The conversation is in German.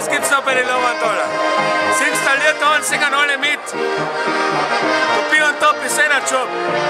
gibt's noch bei den Lomantoller? Singst du ein Lied an, singen alle mit. Kopie und Top ist einer Job.